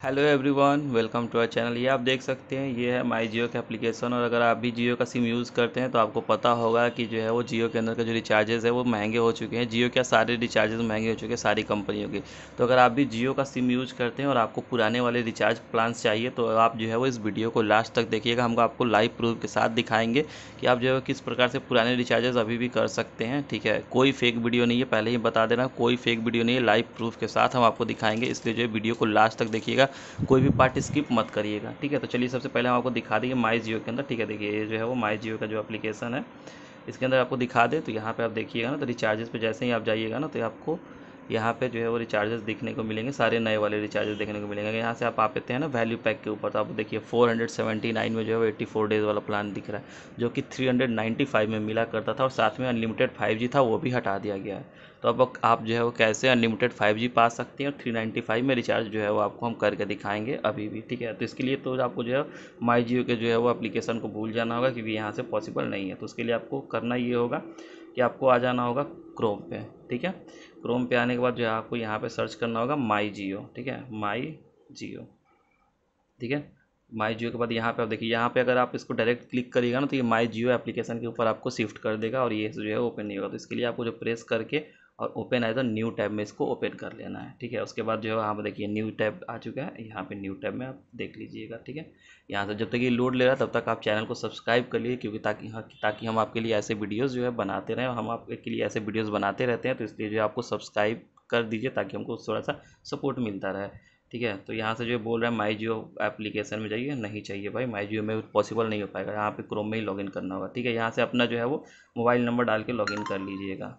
Hello everyone, welcome to our channel. ये आप देख सकते हैं, ये है माई जियो का एप्लीकेशन। और अगर आप भी जियो का सिम यूज़ करते हैं तो आपको पता होगा कि जो है वो जियो के अंदर का जो रिचार्जेस है वो महंगे हो चुके हैं। जियो के सारे रिचार्जेस महंगे हो चुके हैं सारी कंपनियों के। तो अगर आप भी जियो का सिम यूज़ करते हैं और आपको पुराने वाले रिचार्ज प्लान्स चाहिए तो आप जो है वो इस वीडियो को लास्ट तक देखिएगा। हम आपको लाइव प्रूफ के साथ दिखाएंगे कि आप जो है किस प्रकार से पुराने रिचार्जेस अभी भी कर सकते हैं। ठीक है, कोई फेक वीडियो नहीं है, पहले ही बता देना, कोई फेक वीडियो नहीं है। लाइव प्रूफ के साथ हम आपको दिखाएंगे, इसलिए जो है वीडियो को लास्ट तक देखिएगा, कोई भी पार्ट स्किप मत करिएगा। ठीक है, तो चलिए सबसे पहले हम आपको दिखा देंगे माई जियो के अंदर। ठीक है, देखिए ये जो है वो माई जियो का जो एप्लीकेशन है इसके अंदर आपको दिखा दे। तो यहाँ पे आप देखिएगा ना, तो रिचार्जेस पे जैसे ही आप जाइएगा ना तो आपको यहाँ पे जो है वो रिचार्जेस दिखने को मिलेंगे, सारे नए वाले रिचार्जेस देखने को मिलेंगे। यहाँ से आप आते हैं ना वैल्यू पैक के ऊपर, तो आप देखिए 479 में जो है वो 84 डेज़ वाला प्लान दिख रहा है, जो कि 395 में मिला करता था। और साथ में अनलिमिटेड 5G था, वो भी हटा दिया गया है। तो अब आप जो है वो कैसे अनलिमिटेड 5G पा सकते हैं और 395 में रिचार्ज जो है वो आपको हम करके दिखाएंगे अभी भी। ठीक है, तो इसके लिए तो आपको जो है माई जियो के जो है वो एप्लीकेशन को भूल जाना होगा, क्योंकि यहाँ से पॉसिबल नहीं है। तो उसके लिए आपको करना ये होगा कि आपको आ जाना होगा क्रोम पे। ठीक है, क्रोम पे आने के बाद जो है आपको यहाँ पे सर्च करना होगा माई जियो। ठीक है, माई जियो। ठीक है, माई जियो के बाद यहाँ पे आप देखिए, यहाँ पे अगर आप इसको डायरेक्ट क्लिक करिएगा ना तो ये माई जियो एप्लीकेशन के ऊपर आपको शिफ्ट कर देगा और ये जो है ओपन नहीं होगा। तो इसके लिए आपको जो प्रेस करके और open as a new tab में इसको ओपन कर लेना है। ठीक है, उसके बाद जो है वहाँ पे देखिए न्यू टैब आ चुका है, यहाँ पे न्यू टैब में आप देख लीजिएगा। ठीक है, यहाँ से जब तक ये लोड ले रहा है तब तक आप चैनल को सब्सक्राइब कर लीजिए, क्योंकि ताकि हम आपके लिए ऐसे वीडियोज़ जो है बनाते रहें। हम आपके लिए ऐसे वीडियोज़ बनाते रहते हैं, तो इसलिए जो है आपको सब्सक्राइब कर दीजिए ताकि हमको थोड़ा सा सपोर्ट मिलता रहे। ठीक है, तो यहाँ से जो बोल रहा है माई जियो एप्लीकेशन में जाइए, नहीं चाहिए भाई, माई जियो में पॉसिबल नहीं हो पाएगा, यहाँ पे क्रोम में ही लॉगिन करना होगा। ठीक है, यहाँ से अपना जो है वो मोबाइल नंबर डाल के लॉगिन कर लीजिएगा।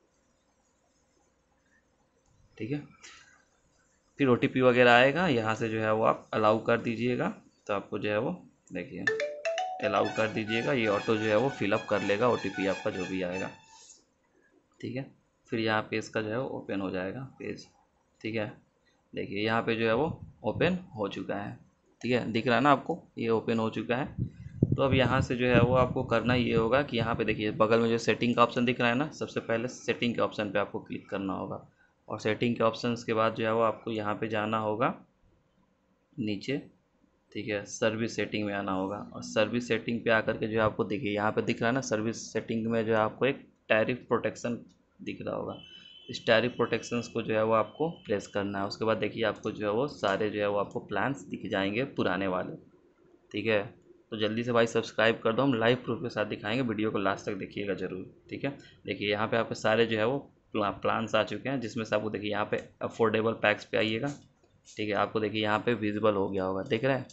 ठीक है, फिर OTP वगैरह आएगा, यहाँ से जो है वो आप अलाउ कर दीजिएगा। तो आपको जो है वो देखिए अलाउ कर दीजिएगा, ये ऑटो जो है वो फिलअप कर लेगा OTP आपका जो भी आएगा। ठीक है, फिर यहाँ पे इसका जो है वो ओपन हो जाएगा पेज। ठीक है, देखिए यहाँ पे जो है वो ओपन हो चुका है। ठीक है, दिख रहा है ना आपको, ये ओपन हो चुका है। तो अब यहाँ से जो है वो आपको करना ये होगा कि यहाँ पे देखिए बगल में जो सेटिंग का ऑप्शन दिख रहा है ना, सबसे पहले सेटिंग के ऑप्शन पे आपको क्लिक करना होगा। और सेटिंग के ऑप्शन के बाद जो है वो आपको यहाँ पे जाना होगा नीचे। ठीक है, सर्विस सेटिंग में आना होगा और सर्विस सेटिंग पे आकर के जो है आपको देखिए यहाँ पे दिख रहा है ना, सर्विस सेटिंग में जो है आपको एक टैरिफ प्रोटेक्शन दिख रहा होगा। इस टैरिफ प्रोटेक्शंस को जो है वो आपको प्रेस करना है। उसके बाद देखिए आपको जो है वो सारे जो है वो आपको प्लान्स दिख जाएंगे पुराने वाले। ठीक है, तो जल्दी से भाई सब्सक्राइब कर दो, हम लाइव प्रूफ के साथ दिखाएंगे, वीडियो को लास्ट तक देखिएगा ज़रूर। ठीक है, देखिए यहाँ पे आपके सारे जो है वो प्लान्स आ चुके हैं, जिसमें से आपको देखिए यहाँ पे अफोर्डेबल पैक्स पे आइएगा। ठीक है, आपको देखिए यहाँ पे विजिबल हो गया होगा, देख रहे हैं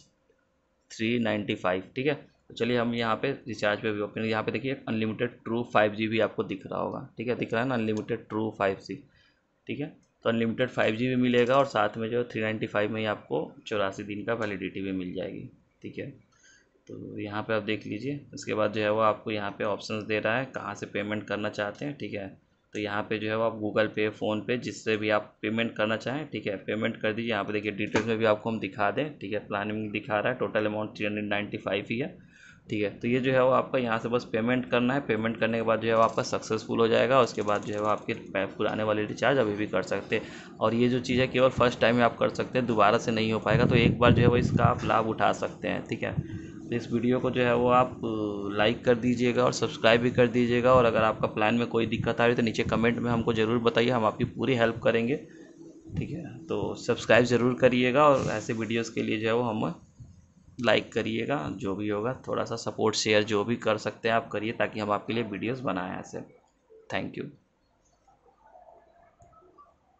395। ठीक है, तो चलिए हम यहाँ पे रिचार्ज पे भी ओपन, यहाँ पे देखिए अनलिमिटेड ट्रू 5G भी आपको दिख रहा होगा। ठीक है, दिख रहा है ना अनलिमिटेड ट्रू 5G। ठीक है, तो अनलिमिटेड 5G भी मिलेगा और साथ में जो 395 में ही आपको 84 दिन का वैलिडिटी भी मिल जाएगी। ठीक है, तो यहाँ पे आप देख लीजिए। उसके बाद जो है वो आपको यहाँ पे ऑप्शंस दे रहा है कहाँ से पेमेंट करना चाहते हैं। ठीक है, तो यहाँ पे जो है वो आप गूगल पे, फ़ोन पे, जिससे भी आप पेमेंट करना चाहें, ठीक है, पेमेंट कर दीजिए। यहाँ पे देखिए डिटेल्स में भी आपको हम दिखा दें। ठीक है, प्लानिंग दिखा रहा है, टोटल अमाउंट 395 ही है। ठीक है, तो ये जो है वो आपका यहाँ से बस पेमेंट करना है। पेमेंट करने के बाद जो है वो आपका सक्सेसफुल हो जाएगा। उसके बाद जो है वो आपके पुराने वाले रिचार्ज अभी भी कर सकते हैं। और ये जो चीज़ है केवल फर्स्ट टाइम में आप कर सकते हैं, दोबारा से नहीं हो पाएगा। तो एक बार जो है वो इसका आप लाभ उठा सकते हैं। ठीक है, तो इस वीडियो को जो है वो आप लाइक कर दीजिएगा और सब्सक्राइब भी कर दीजिएगा। और अगर आपका प्लान में कोई दिक्कत आ रही है तो नीचे कमेंट में हमको ज़रूर बताइए, हम आपकी पूरी हेल्प करेंगे। ठीक है, तो सब्सक्राइब ज़रूर करिएगा और ऐसे वीडियोस के लिए जो है वो हम लाइक करिएगा। जो भी होगा थोड़ा सा सपोर्ट शेयर जो भी कर सकते हैं आप करिए, ताकि हम आपके लिए वीडियोस बनाएं ऐसे। Thank you.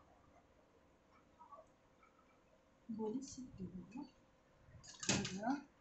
बोली